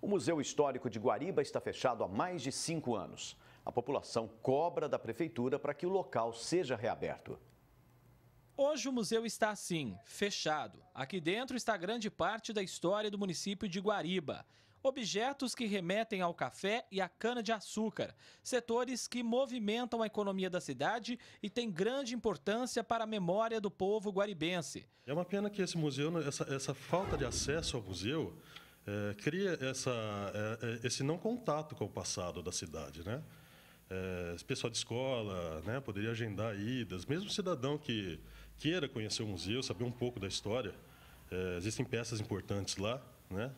O Museu Histórico de Guariba está fechado há mais de 5 anos. A população cobra da prefeitura para que o local seja reaberto. Hoje o museu está assim, fechado. Aqui dentro está grande parte da história do município de Guariba. Objetos que remetem ao café e à cana-de-açúcar, setores que movimentam a economia da cidade e têm grande importância para a memória do povo guaribense. É uma pena que esse museu, essa falta de acesso ao museu, cria esse não contato com o passado da cidade, né? Pessoal de escola, né, poderia agendar idas, mesmo cidadão que queira conhecer o museu, saber um pouco da história, existem peças importantes lá, né?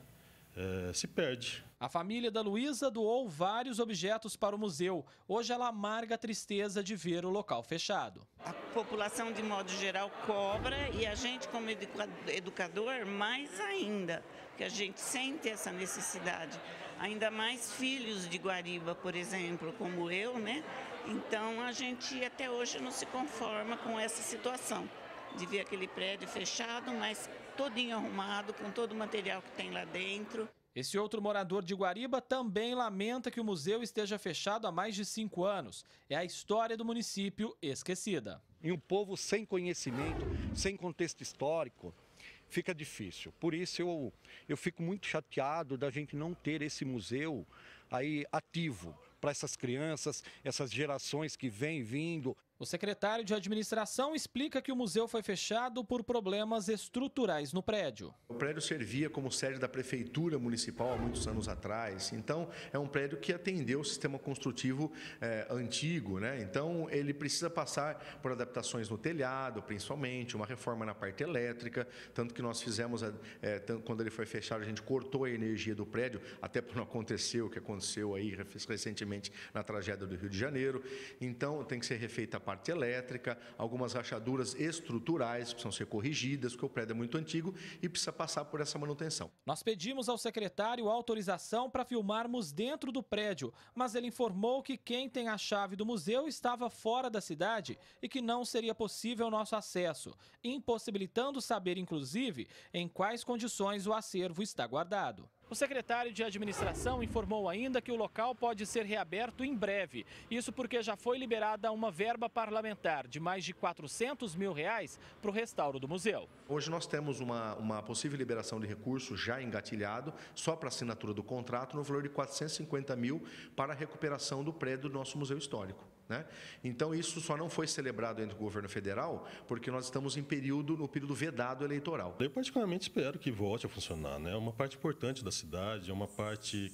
Se perde. A família da Luísa doou vários objetos para o museu. Hoje ela amarga a tristeza de ver o local fechado. A população, de modo geral, cobra e a gente, como educador, mais ainda, que a gente sente essa necessidade. Ainda mais filhos de Guariba, por exemplo, como eu, né? Então a gente até hoje não se conforma com essa situação de ver aquele prédio fechado, mas todinho arrumado, com todo o material que tem lá dentro. Esse outro morador de Guariba também lamenta que o museu esteja fechado há mais de 5 anos. É a história do município esquecida. E um povo sem conhecimento, sem contexto histórico, fica difícil. Por isso eu fico muito chateado da gente não ter esse museu aí ativo para essas crianças, essas gerações que vêm vindo. O secretário de administração explica que o museu foi fechado por problemas estruturais no prédio. O prédio servia como sede da prefeitura municipal há muitos anos atrás, então é um prédio que atendeu o sistema construtivo antigo, né? Então ele precisa passar por adaptações no telhado, principalmente, uma reforma na parte elétrica, tanto que nós fizemos, quando ele foi fechado, a gente cortou a energia do prédio, até para não acontecer o que aconteceu aí recentemente na tragédia do Rio de Janeiro. Então tem que ser refeita a parte elétrica, algumas rachaduras estruturais precisam ser corrigidas, porque o prédio é muito antigo e precisa passar por essa manutenção. Nós pedimos ao secretário autorização para filmarmos dentro do prédio, mas ele informou que quem tem a chave do museu estava fora da cidade e que não seria possível nosso acesso, impossibilitando saber, inclusive, em quais condições o acervo está guardado. O secretário de administração informou ainda que o local pode ser reaberto em breve. Isso porque já foi liberada uma verba parlamentar de mais de R$400 mil para o restauro do museu. Hoje nós temos uma possível liberação de recursos já engatilhado, só para assinatura do contrato, no valor de R$450 mil para a recuperação do prédio do nosso Museu Histórico, né? Então isso só não foi celebrado dentro do governo federal, porque nós estamos no período vedado eleitoral. Eu particularmente espero que volte a funcionar, né? É uma parte importante da cidade, é uma parte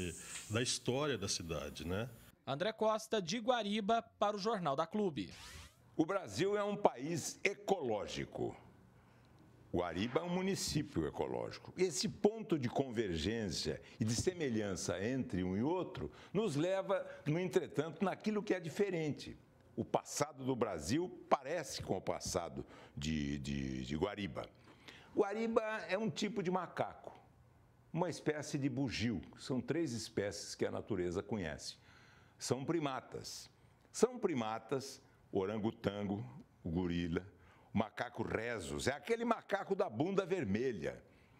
da história da cidade, né? André Costa, de Guariba, para o Jornal da Clube. O Brasil é um país ecológico. Guariba é um município ecológico. Esse ponto de convergência e de semelhança entre um e outro nos leva, no entretanto, naquilo que é diferente. O passado do Brasil parece com o passado de Guariba. Guariba é um tipo de macaco, uma espécie de bugio. São 3 espécies que a natureza conhece. São primatas. São primatas, o orangotango, o gorila, o macaco rhesus, é aquele macaco da bunda vermelha.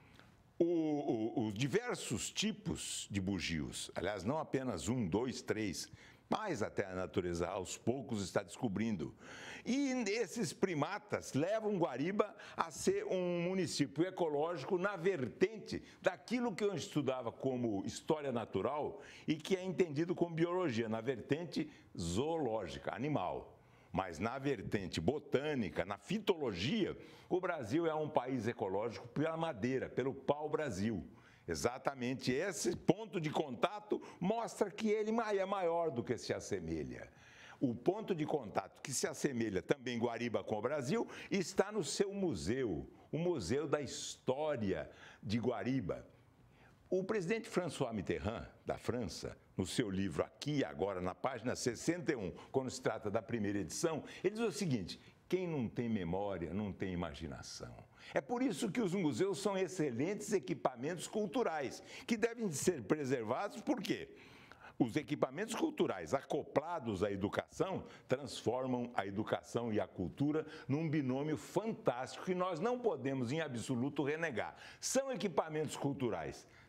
Os diversos tipos de bugios, aliás, não apenas 1, 2, 3, mas até a natureza aos poucos está descobrindo. E esses primatas levam Guariba a ser um município ecológico na vertente daquilo que eu estudava como história natural e que é entendido como biologia, na vertente zoológica, animal. Mas na vertente botânica, na fitologia, o Brasil é um país ecológico pela madeira, pelo pau-brasil. Exatamente esse ponto de contato mostra que ele é maior do que se assemelha. O ponto de contato que se assemelha também Guariba com o Brasil está no seu museu, o Museu da História de Guariba. O presidente François Mitterrand, da França, no seu livro Aqui e Agora, na página 61, quando se trata da primeira edição, ele diz o seguinte: quem não tem memória não tem imaginação. É por isso que os museus são excelentes equipamentos culturais, que devem ser preservados, por quê? Os equipamentos culturais acoplados à educação transformam a educação e a cultura num binômio fantástico que nós não podemos, em absoluto, renegar. São equipamentos culturais,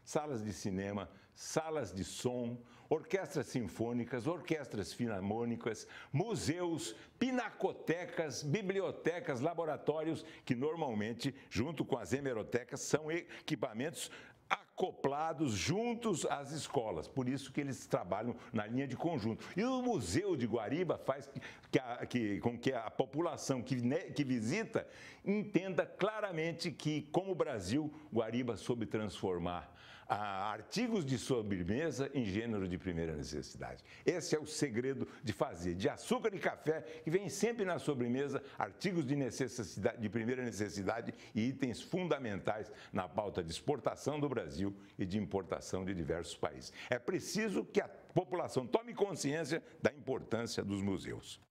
salas de cinema, salas de som, orquestras sinfônicas, orquestras filarmônicas, museus, pinacotecas, bibliotecas, laboratórios, que normalmente, junto com as hemerotecas, são equipamentos acoplados juntos às escolas, por isso que eles trabalham na linha de conjunto. E o Museu de Guariba faz com que a população que visita entenda claramente que, como o Brasil, Guariba soube transformar artigos de sobremesa em gênero de primeira necessidade. Esse é o segredo de fazer de açúcar e café, que vem sempre na sobremesa, artigos de primeira necessidade e itens fundamentais na pauta de exportação do Brasil e de importação de diversos países. É preciso que a população tome consciência da importância dos museus.